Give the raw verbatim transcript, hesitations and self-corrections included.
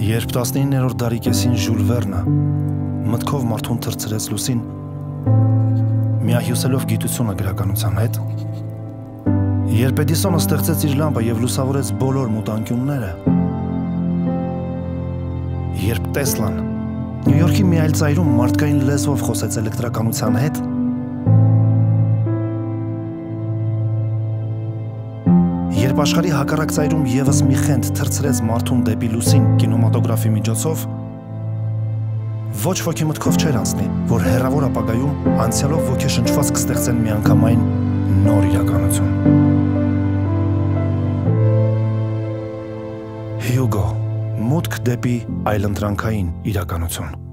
Երբ տասնիններորդ դարի կեսին Ժյուլ Վերնը մտքով մարդուն թռցրեց լուսին, միահյուսելով գիտությունը գրականության հետ, երբ Էդիսոնը ստեղծեց իր լամպը և լուսավորեց բոլոր մուտանկյունները, երբ Տեսլան Նյու Յորքի մի այլ ծայրում մարդկային լեզվով խոսեց էլեկտրականության հետ, երբ աշխարհի հակառակ ծայրում ևս մի խենթ թռցրեց մարդուն դեպի լուսին կինեմատոգրաֆի միջոցով, ոչ ոքի մտքով չէր անցնի, որ հեռավոր ապագայում անցյալով ոգեշնչված կստեղծեն միանգամայն նոր իրականություն։ Հյուգո, մուտք դեպի այլընտրանքային իրականություն։